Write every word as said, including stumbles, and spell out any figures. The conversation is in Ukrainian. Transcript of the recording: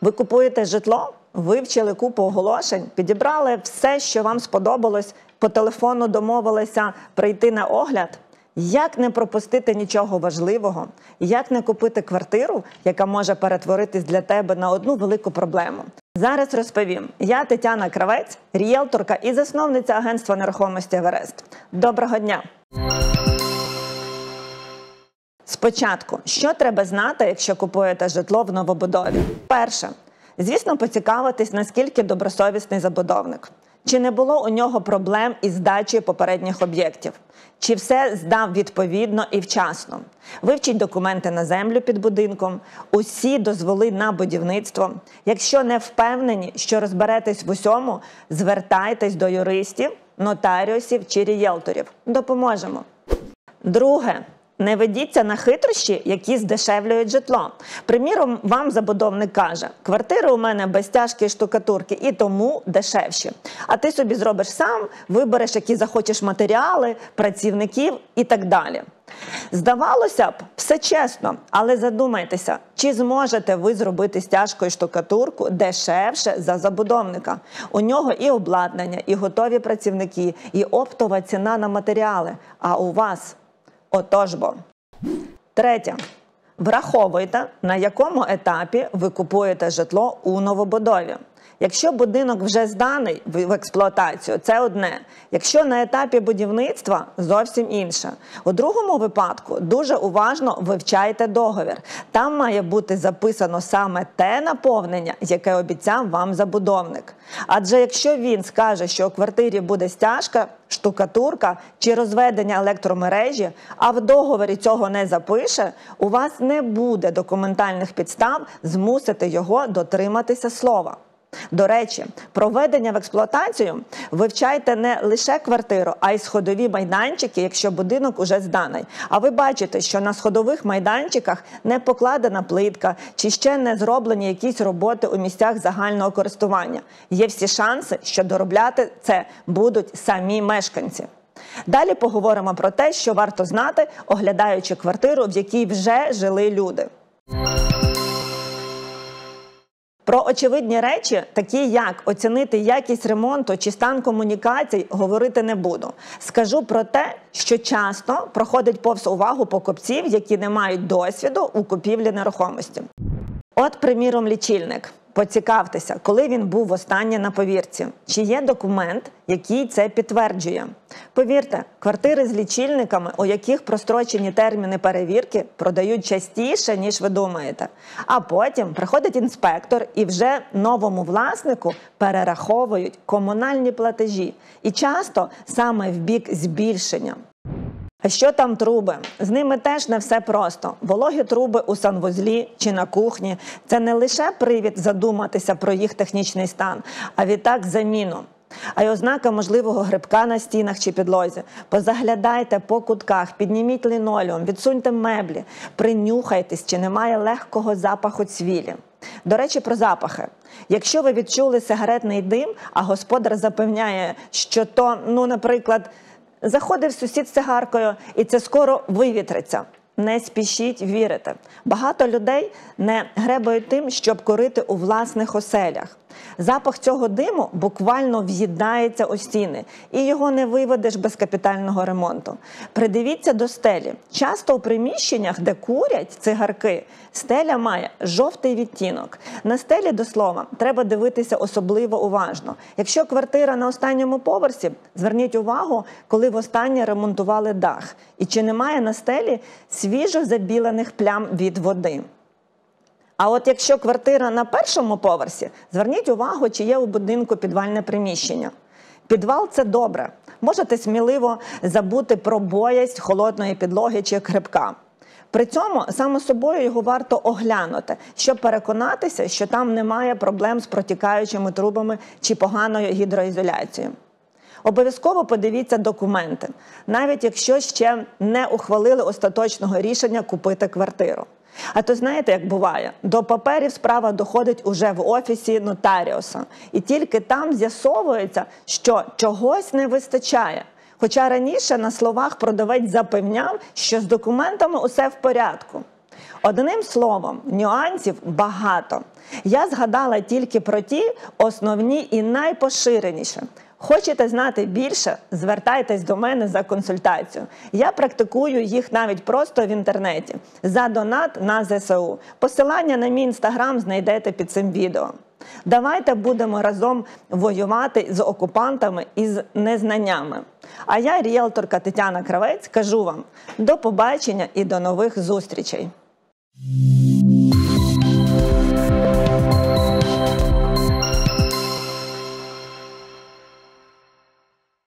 Ви купуєте житло, вивчили купу оголошень, підібрали все, що вам сподобалось, по телефону домовилися прийти на огляд. Як не пропустити нічого важливого? Як не купити квартиру, яка може перетворитись для тебе на одну велику проблему? Зараз розповім. Я Тетяна Кравець, ріелторка і засновниця агентства нерухомості Еверест. Доброго дня! Спочатку, що треба знати, якщо купуєте житло в новобудові? Перше. Звісно, поцікавитись, наскільки добросовісний забудовник. Чи не було у нього проблем із здачею попередніх об'єктів? Чи все здав відповідно і вчасно? Вивчіть документи на землю під будинком, усі дозволи на будівництво. Якщо не впевнені, що розберетесь в усьому, звертайтесь до юристів, нотаріусів чи ріелторів. Допоможемо. Друге. Не ведіться на хитрощі, які здешевлюють житло. Приміром, вам забудовник каже, квартири у мене без тяжкої штукатурки і тому дешевші. А ти собі зробиш сам, вибереш, які захочеш матеріали, працівників і так далі. Здавалося б, все чесно, але задумайтеся, чи зможете ви зробити з тяжкою штукатурку дешевше за забудовника? У нього і обладнання, і готові працівники, і оптова ціна на матеріали. А у вас? Отож бо. Третє. Враховуйте, на якому етапі ви купуєте житло у новобудові. Якщо будинок вже зданий в експлуатацію, це одне. Якщо на етапі будівництва, зовсім інше. У другому випадку дуже уважно вивчайте договір. Там має бути записано саме те наповнення, яке обіцяв вам забудовник. Адже якщо він скаже, що у квартирі буде стяжка, штукатурка чи розведення електромережі, а в договорі цього не запише, у вас не буде документальних підстав змусити його дотриматися слова. До речі, про введення в експлуатацію вивчайте не лише квартиру, а й сходові майданчики, якщо будинок уже зданий. А ви бачите, що на сходових майданчиках не покладена плитка чи ще не зроблені якісь роботи у місцях загального користування. Є всі шанси, що доробляти це будуть самі мешканці. Далі поговоримо про те, що варто знати, оглядаючи квартиру, в якій вже жили люди. Про очевидні речі, такі як оцінити якість ремонту чи стан комунікацій, говорити не буду. Скажу про те, що часто проходить повз увагу покупців, які не мають досвіду у купівлі нерухомості. От, приміром, лічильник. Поцікавтеся, коли він був востаннє на повірці. Чи є документ, який це підтверджує? Повірте, квартири з лічильниками, у яких прострочені терміни перевірки, продають частіше, ніж ви думаєте. А потім приходить інспектор і вже новому власнику перераховують комунальні платежі. І часто саме в бік збільшення. А що там труби? З ними теж не все просто. Вологі труби у санвузлі чи на кухні – це не лише привід задуматися про їх технічний стан, а відтак заміну. А й ознака можливого грибка на стінах чи підлозі. Позаглядайте по кутках, підніміть лінолеум, відсуньте меблі, принюхайтесь, чи немає легкого запаху цвілі. До речі, про запахи. Якщо ви відчули сигаретний дим, а господар запевняє, що то, ну, наприклад, заходив сусід з цигаркою, і це скоро вивітриться. Не спішіть вірити. Багато людей не гребають тим, щоб курити у власних оселях. Запах цього диму буквально в'їдається у стіни, і його не виведеш без капітального ремонту. Придивіться до стелі. Часто у приміщеннях, де курять цигарки, стеля має жовтий відтінок. На стелі, до слова, треба дивитися особливо уважно. Якщо квартира на останньому поверсі, зверніть увагу, коли востаннє ремонтували дах. І чи немає на стелі свіжо забілених плям від води. А от якщо квартира на першому поверсі, зверніть увагу, чи є у будинку підвальне приміщення. Підвал – це добре. Можете сміливо забути про боязнь холодної підлоги чи грибка. При цьому, само собою, його варто оглянути, щоб переконатися, що там немає проблем з протікаючими трубами чи поганою гідроізоляцією. Обов'язково подивіться документи, навіть якщо ще не ухвалили остаточного рішення купити квартиру. А то знаєте, як буває? До паперів справа доходить уже в офісі нотаріуса. І тільки там з'ясовується, що чогось не вистачає. Хоча раніше на словах продавець запевняв, що з документами усе в порядку. Одним словом, нюансів багато. Я згадала тільки про ті основні і найпоширеніші. Хочете знати більше? Звертайтесь до мене за консультацією. Я практикую їх навіть просто в інтернеті. За донат на зе се у. Посилання на мій інстаграм знайдете під цим відео. Давайте будемо разом воювати з окупантами і з незнаннями. А я, ріелторка Тетяна Кравець, кажу вам до побачення і до нових зустрічей.